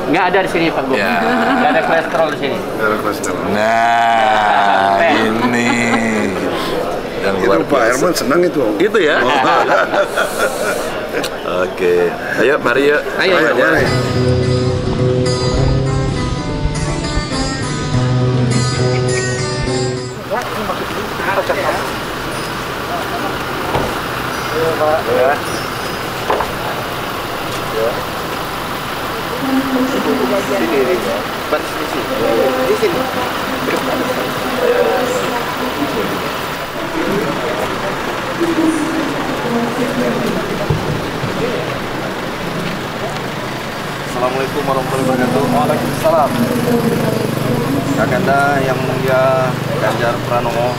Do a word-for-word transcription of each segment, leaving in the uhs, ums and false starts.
Nggak ada di sini Pak Gub. Ya. Nggak ada kolesterol di sini. Nggak ada kolesterol. Nah, ini yang Itu luar Pak biasa. Herman senang itu. Itu ya. Oke, ayo mari yuk. Ayo, Ayo, ayo. mari. Ya. Ya. Sini, ini. Pas di sini. Di sini. Assalamualaikum warahmatullahi wabarakatuh. Waalaikumsalam. Kakanda yang mulia Ganjar Pranowo,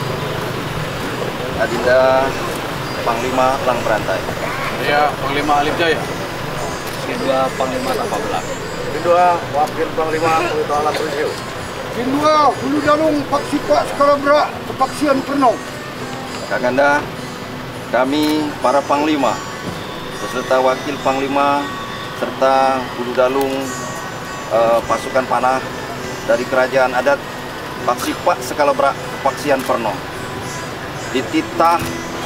Adinda Panglima Perang Berantai. Ya, Panglima Alif Jaya. Kedua Panglima Tanpa Belah. Kedua, Wakil Panglima Kutu Alam Risau. Kedua, Hulu Dalung Paksi Pak Skala Berak Kepaksian Pernong. Kakanda, kami para Panglima beserta Wakil Panglima serta Hulu Dalung eh, pasukan panah dari Kerajaan Adat Paksi Pak Skala Berak Kepaksian Pernong dititah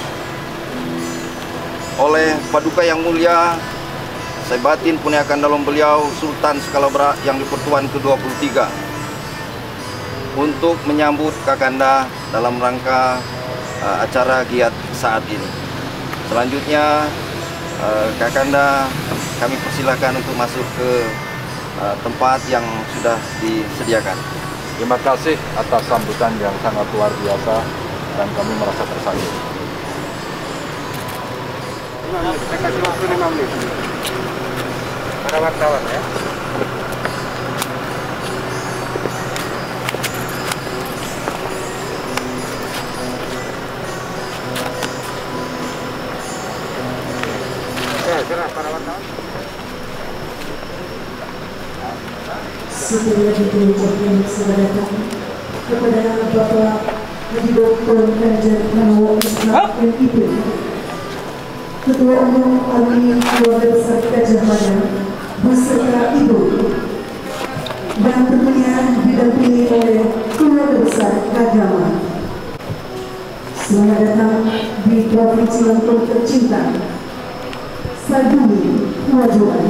oleh Paduka Yang Mulia Saibatin Punyakan Dalam Beliau Sultan Skala Berak yang di-Pertuan ke dua puluh tiga untuk menyambut Kakanda dalam rangka uh, acara giat saat ini. Selanjutnya uh, Kakanda kami persilahkan untuk masuk ke uh, tempat yang sudah disediakan. Terima kasih atas sambutan yang sangat luar biasa dan kami merasa tersanjung. Saya kasih waktu lima menit. Para wartawan ya. Ya, serah para wartawan. Setelah diucapkan selamat datang kepada Bapak Haji Doktor Ganjar Pranowo Islam M I P, Ketua Umum Alumni Keluarga Besar Gajah Mada beserta Ibu, dan tentunya didampingi oleh Keluarga Besar Agama. Selamat datang di Provinsi Lampung tercinta, Sabuni Wajuan.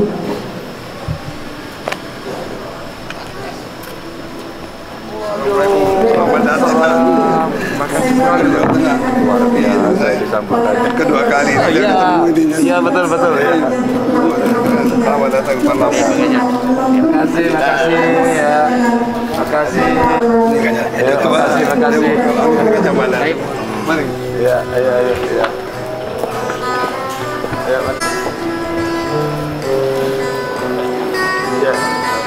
Selamat datang. Makasih sekali. Luar biasa. Kedua kali kita ketemu ini. Iya betul betul ya. Selamat datang Pak Lampung. Terima kasih, makasih ya. Makasih. Ya, terima kasih, makasih. Mari. Ya, ayo ayo ya. Ayo, Mas. Ya.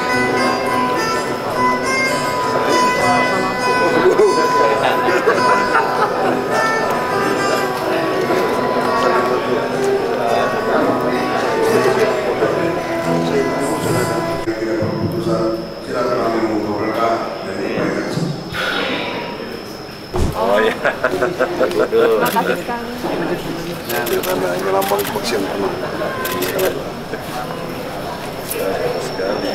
Oh ya. Makasih sekali. Ini lambang kepaksian Pernong. Sekali.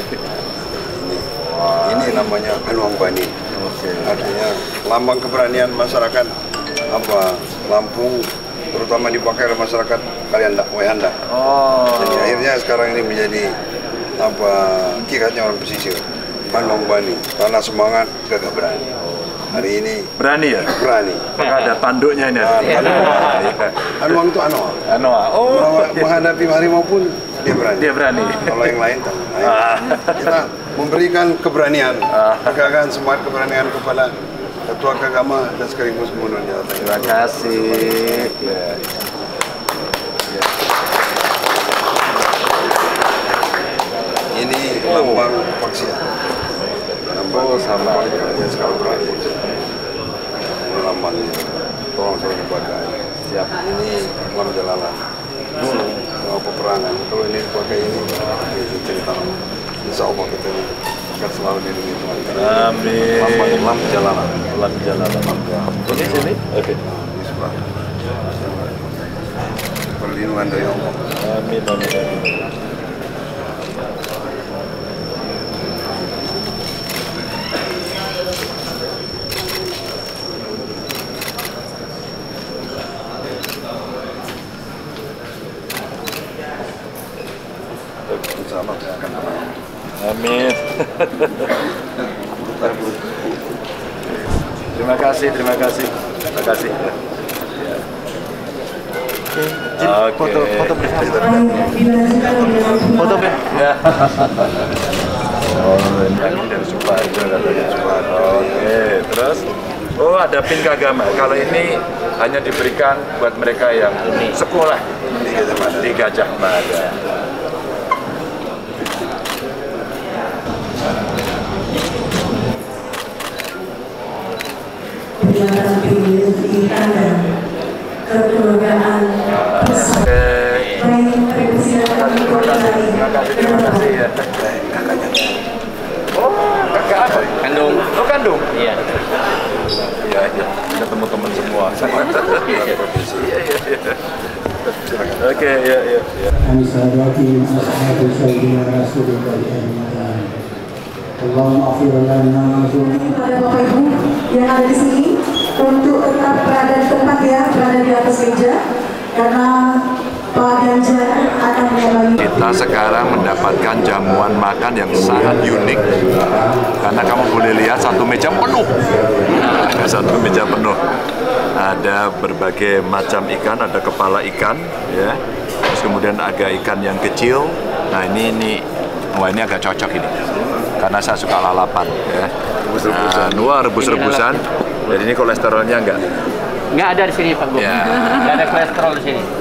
Ini namanya Anuang Bani. Artinya lambang keberanian masyarakat apa Lampung, terutama dipakai oleh masyarakat Kalianda, Wayanda. Oh. Jadi akhirnya sekarang ini menjadi apa kikatnya orang pesisir. Anuang Bani, karena semangat gagah berani. Hari ini Berani ya? berani. Maka ada tanduknya ini. Anuang itu Anoa. Anoa. Oh. Menghadapi harimau pun dia berani. Dia berani. Kalau yang lain tak. Nah, kita memberikan keberanian, gagahan semangat keberanian kepada Ketua Kagama dan sekaligus Gubernur Jawa Tengah. Terima kasih. Ya. Ya. Ini lambang kepaksian. Oh, sama. Kerajaan Skala Berak. Ini lambangnya. Tolong saya dipakai. Siap. Ini Lam Jalalan. Dulu mau peperangan. Kalau ini dipakai ini, ini cerita lama. Insya Allah kita ini akan selalu dilindungi Tuhan. Amin. Lambang Lam Jalalan. Lam Jalalan. Ini sini. Oke. Di sebelah. Perlindungan dari Allah. Amin. Amin. Amin. Amin. Terima kasih, terima kasih, terima kasih. Oke. Foto, foto bersama. Foto ya. Oh, ini dari Suparjo, dari Suparjo. Oke, terus. Oh, ada pin keagamaan. Kalau ini hanya diberikan buat mereka yang sekolah di Gajah Mada. Kekeluargaan Terima kasih, terima kasih ya. Oh, kakak apa? Kandung. Oh, kandung? Iya. Iya, iya. Ketemu teman semua. Iya, iya, iya. Oke, iya, iya. Kami sahabati ashabu sayyidina Rasulullah ajma'in. Allahumma afir lana pada Bapak Ibu yang ada di sini untuk tetap berada di tempat ya, berada di atas meja karena Pak Ganjar akan mulai. Kita sekarang mendapatkan jamuan makan yang sangat unik karena kamu boleh lihat satu meja penuh. Nah, ada satu meja penuh. Ada berbagai macam ikan, ada kepala ikan, ya. Terus kemudian ada ikan yang kecil. Nah ini ini, wah ini agak cocok ini, karena saya suka lalapan, ya. Nah, luar rebus-rebusan. Jadi ini kolesterolnya enggak? Nggak ada di sini Pak Gub. Ya. Nggak ada kolesterol di sini.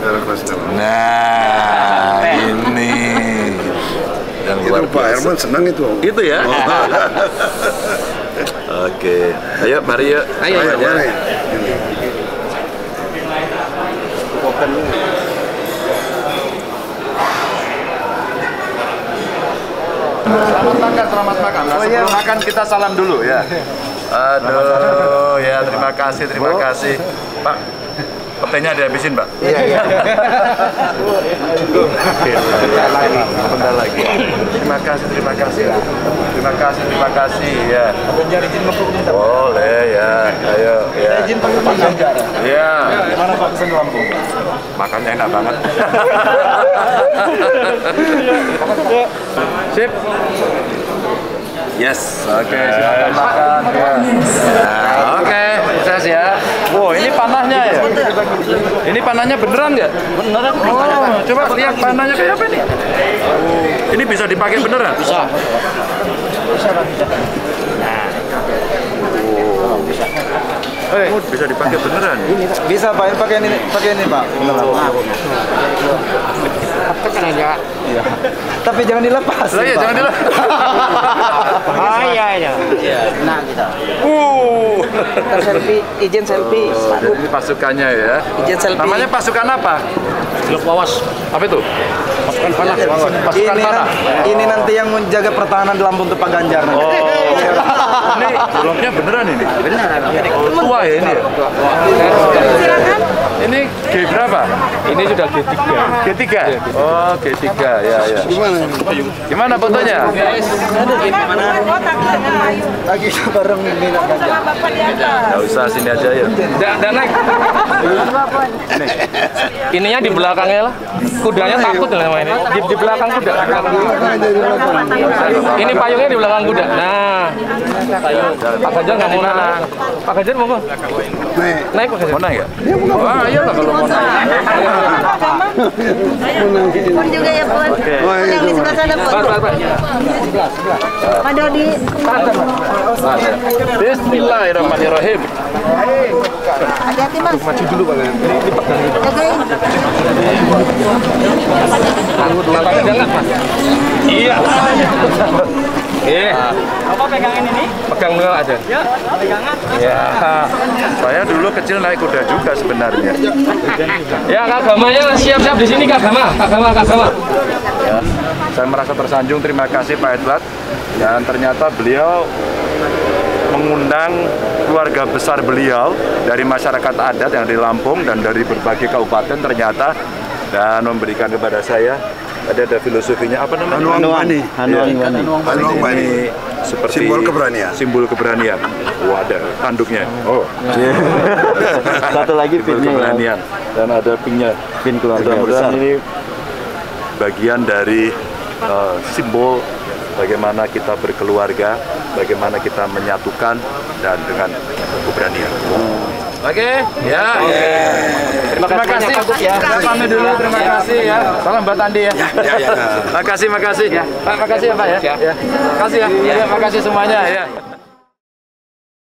Nah, ini yang luar Itu Pak Herman senang itu. Itu ya. Oke, ayo mari yuk. Ayo, ayo, Mana ya. ini? Selamat makan, selamat makan. Nah, sebelum makan kita salam dulu ya. Aduh, ya terima kasih, terima kasih. Pak, petainya dihabisin, Pak? Iya, iya. Bentar lagi. Terima kasih, terima kasih. Terima kasih, terima kasih ya. Boleh ya. Ayo ya. Izin Pak Ganjar. Iya. Gimana Pak pesan Lampung? Makannya enak banget. Sip. Yes, oke, okay, silakan makan. Ya. Nah, oke, okay, sukses ya. Wow, ini panahnya ya? Ini panahnya beneran nggak? Beneran. Oh, coba lihat panahnya kayak apa nih? Ini bisa dipakai beneran? Bisa. Bisa, bisa. Nah. Oh, bisa. Oh, bisa dipakai beneran? Bisa Pak, pakai ini, pakai ini Pak. Tekan aja. Iya. Tapi jangan dilepas. Lah ya, jangan dilepas. Oh iya iya. Iya, nah kita. Uh. Selfie, izin selfie. Oh, jadi ini pasukannya ya. Izin selfie. Namanya pasukan apa? Blok Wawas. Apa itu? Pasukan panah. Pasukan Ini, panah. ini nanti yang menjaga pertahanan di Lampung untuk Pak Ganjar. Oh, ini bloknya beneran ini? Beneran. Oh, tua ya ini ya? Silakan. Ini G berapa? Ini sudah G tiga. G tiga? Oh, G tiga, ya, ya. Gimana? Gimana fotonya? Lagi bareng ini Pak Ganjar. Nggak usah, sini aja ya. Nggak, nggak naik. Ininya di belakangnya lah. Kudanya takut lah sama ini. Di, di belakang kuda. Ini payungnya di belakang kuda. Nah, Pak Ganjar nggak mau naik. Pak Ganjar mau nggak? Naik Pak Ganjar. Mau naik ya? Wah, iyalah kalau mau naik. Pun juga ya Pun. Yang di sebelah sana Pun. Pak Dodi. Bismillahirrahmanirrahim. Hati-hati Mas. Maju dulu Pak. Jagain. Pak Ganjar nggak Mas? Iya. Eh, apa pegangin ini? Pegang pegang aja. Ya, pegangan. Ya, saya dulu kecil naik kuda juga sebenarnya. Ya, Kak Gamanya siap-siap di sini Kak Gama, Kak Gama, Kak Gama. Ya, saya merasa tersanjung, terima kasih Pak Edward. Dan ternyata beliau mengundang keluarga besar beliau dari masyarakat adat yang di Lampung dan dari berbagai kabupaten ternyata, dan memberikan kepada saya. Ada ada filosofinya apa namanya? Hanuang Bani. Hanuang Bani. Hanuang Bani. Seperti Simbol keberanian. Simbol keberanian. Wah, ada tanduknya. Oh. Satu lagi simbol keberanian. Dan ada pinnya. Pin keluarga Dan besar. ini bagian dari uh, simbol bagaimana kita berkeluarga, bagaimana kita menyatukan dan dengan keberanian. Oke, ya. Terima kasih Pak Gus ya. Saya pamit dulu, terima kasih ya. Salam buat Andi ya. Ya, ya. Makasih, makasih. Pak, makasih ya Pak ya. Ya. Makasih ya. Ya, makasih semuanya ya.